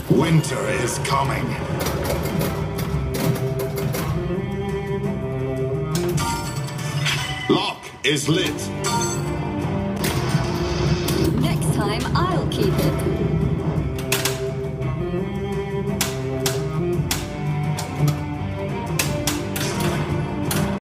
Winter is coming. Lock is lit. Next time, I'll keep it.